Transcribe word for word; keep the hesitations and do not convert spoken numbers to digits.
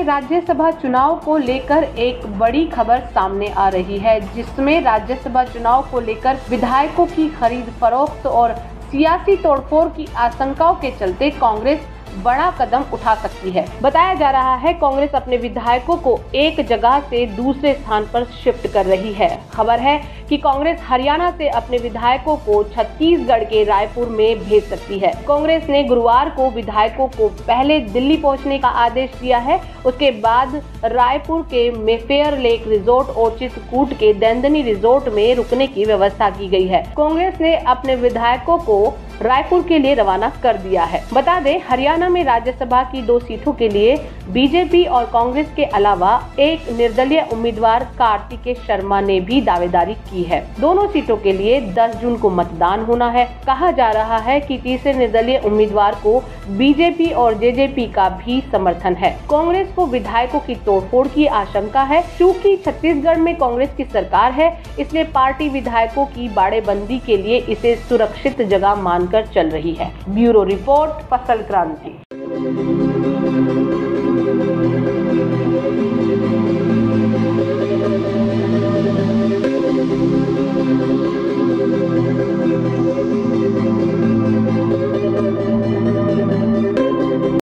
राज्यसभा चुनाव को लेकर एक बड़ी खबर सामने आ रही है, जिसमें राज्यसभा चुनाव को लेकर विधायकों की खरीद फरोख्त और सियासी तोड़फोड़ की आशंकाओं के चलते कांग्रेस बड़ा कदम उठा सकती है। बताया जा रहा है कांग्रेस अपने विधायकों को एक जगह से दूसरे स्थान पर शिफ्ट कर रही है। खबर है कि कांग्रेस हरियाणा से अपने विधायकों को छत्तीसगढ़ के रायपुर में भेज सकती है। कांग्रेस ने गुरुवार को विधायकों को पहले दिल्ली पहुंचने का आदेश दिया है, उसके बाद रायपुर के मेफेयर लेक रिजोर्ट और चित्रकूट के दैंदनी रिजोर्ट में रुकने की व्यवस्था की गई है। कांग्रेस ने अपने विधायकों को रायपुर के लिए रवाना कर दिया है। बता दें, हरियाणा में राज्यसभा की दो सीटों के लिए बीजेपी और कांग्रेस के अलावा एक निर्दलीय उम्मीदवार कार्तिकेय शर्मा ने भी दावेदारी की है। दोनों सीटों के लिए दस जून को मतदान होना है। कहा जा रहा है कि तीसरे निर्दलीय उम्मीदवार को बीजेपी और जेजेपी का भी समर्थन है। कांग्रेस को विधायकों की तोड़फोड़ की आशंका है। चूंकि छत्तीसगढ़ में कांग्रेस की सरकार है, इसलिए पार्टी विधायकों की बाड़ेबंदी के लिए इसे सुरक्षित जगह मानकर चल रही है। ब्यूरो रिपोर्ट, फसल क्रांति।